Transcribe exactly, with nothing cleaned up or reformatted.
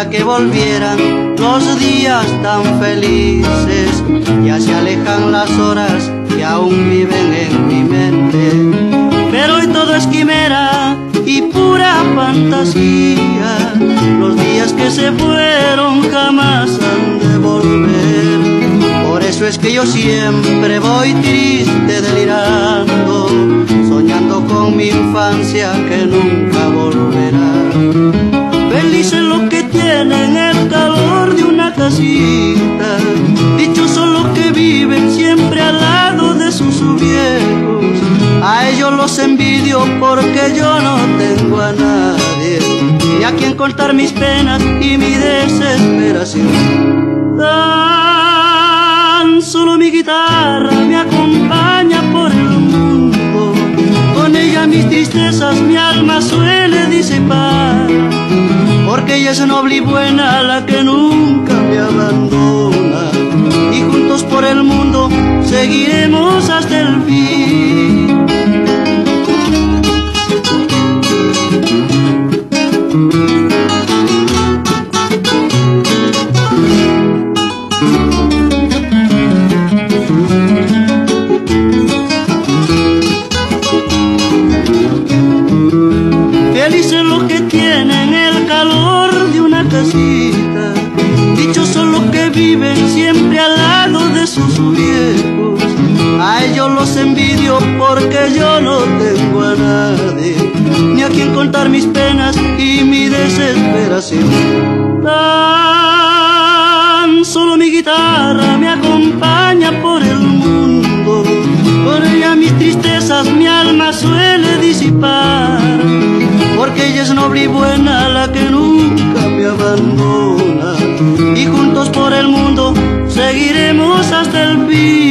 quisiera que volvieran los días tan felices. Ya se alejan las horas que aún viven en mi mente, pero hoy todo es quimera y pura fantasía. Los días que se fueron jamás han de volver. Por eso es que yo siempre voy triste delirando, soñando con mi infancia que nunca volverá. Felices los que tienen el calor de una casita, dichosos los que viven siempre al lado de sus viejos. A ellos los envidio porque yo no tengo a nadie, ni a quien contar mis penas y mi desesperación. Tan solo mi guitarra me acompaña por el mundo, con ella mis tristezas mi alma suele disipar, porque ella es noble y buena, la que nunca me abandona, y juntos por el mundo seguiremos hasta el fin. Felices los que tienen el calor de una casita, dichosos los que viven siempre al lado de sus viejos. A ellos los envidio porque yo no tengo a nadie, ni a quien contar mis penas y mi desesperación. Tan solo mi guitarra me acompaña por el mundo, con ella mis tristezas mi alma suele disipar, porque ella es noble y buena, la que nunca me abandona, y juntos por el mundo seguiremos hasta el fin.